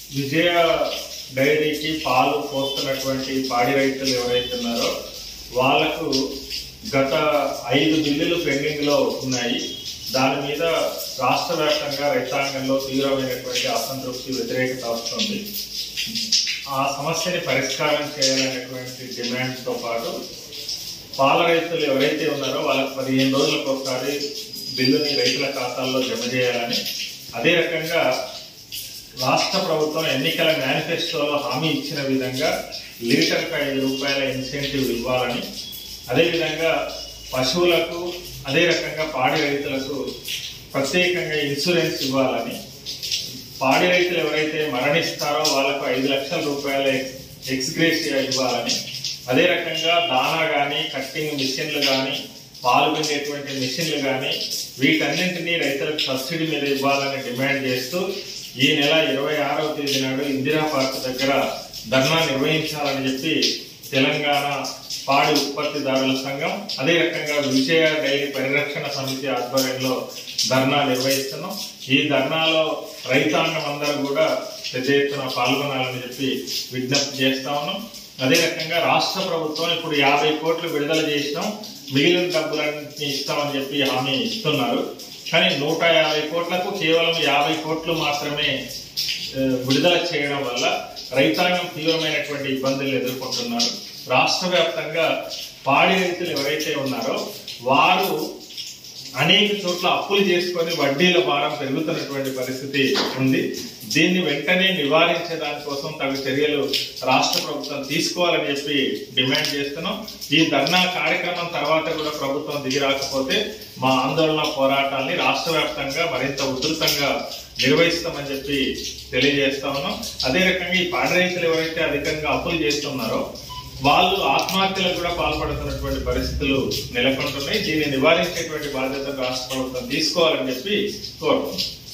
విజయ డైరీకి పాలు పోస్తున్నటువంటి పాడి రైతులు ఎవరైతే ఉన్నారో వాళ్లకు గత 5 బిల్లులు పెండింగ్ లో ఉన్నాయి. దాని మీద రాష్ట్ర వ్యాప్తంగా రైతాంగంలో తీవ్రమైనటువంటి అసంతృప్తి, వ్యతిరేకత వస్తుంది. ఆ సమస్యని పరిష్కారం చేయాలనేటువంటి డిమాండ్ తో పాటు పాల రైతులు ఎవరైతే ఉన్నారో వాళ్ళకి 15 రోజులకు ఒకసారి బిల్లుని రైతుల ఖాతాల్లో జమ చేయాలని, అదే రకంగా రాష్ట్ర ప్రభుత్వం ఎన్నికల మేనిఫెస్టోలో హామీ ఇచ్చిన విధంగా లీటర్కు 5 రూపాయల ఇన్సెంటివ్ ఇవ్వాలని, అదేవిధంగా పశువులకు అదే రకంగా పాడి రైతులకు ప్రత్యేకంగా ఇన్సూరెన్స్ ఇవ్వాలని, పాడి రైతులు ఎవరైతే మరణిస్తారో వాళ్ళకు 5 లక్షల రూపాయల ఎక్స్గ్రేషియా ఇవ్వాలని, అదే రకంగా దానా కానీ, కట్టింగ్ మిషన్లు కానీ, పాలు పిండేటువంటి మిషన్లు కానీ వీటన్నింటినీ రైతులకు సబ్సిడీ మీద ఇవ్వాలని డిమాండ్ చేస్తూ ఈ నెల 26వ తేదీ నాడు ఇందిరా పార్క్ దగ్గర ధర్నా నిర్వహించాలని చెప్పి తెలంగాణ పాడి ఉత్పత్తిదారుల సంఘం, అదే రకంగా విజయ డైరీ పరిరక్షణ సమితి ఆధ్వర్యంలో ధర్నా నిర్వహిస్తున్నాం. ఈ ధర్నాలో రైతాంగం అందరూ కూడా పెద్ద ఎత్తున పాల్గొనాలని చెప్పి విజ్ఞప్తి చేస్తా ఉన్నాం. అదే రకంగా రాష్ట్ర ప్రభుత్వం ఇప్పుడు 50 కోట్లు విడుదల చేసినాం, మిగిలిన డబ్బులన్నీ ఇస్తామని చెప్పి హామీ ఇస్తున్నారు. కానీ 150 కోట్లకు కేవలం 50 కోట్లు మాత్రమే విడుదల చేయడం వల్ల రైతాంగం తీవ్రమైనటువంటి ఇబ్బందులు ఎదుర్కొంటున్నారు. రాష్ట్ర వ్యాప్తంగా పాడి రైతులు ఎవరైతే ఉన్నారో వారు అనేక చోట్ల అప్పులు చేసుకొని వడ్డీల భారం పెరుగుతున్నటువంటి పరిస్థితి ఉంది. దీన్ని వెంటనే నివారించే దానికోసం తగు చర్యలు రాష్ట్ర ప్రభుత్వం తీసుకోవాలని చెప్పి డిమాండ్ చేస్తున్నాం. ఈ ధర్నా కార్యక్రమం తర్వాత కూడా ప్రభుత్వం దిగి రాకపోతే మా ఆందోళన పోరాటాన్ని రాష్ట్ర వ్యాప్తంగా మరింత ఉధృతంగా నిర్వహిస్తామని చెప్పి తెలియజేస్తా ఉన్నాం. అదే రకంగా ఈ పాడి రైతులు ఎవరైతే అధికంగా అప్పులు చేస్తున్నారో వాళ్ళు ఆత్మహత్యలకు కూడా పాల్పడుతున్నటువంటి పరిస్థితులు నెలకొంటున్నాయి. దీన్ని నివారించేటువంటి బాధ్యత రాష్ట్ర ప్రభుత్వం తీసుకోవాలని చెప్పి కోరుతున్నాం.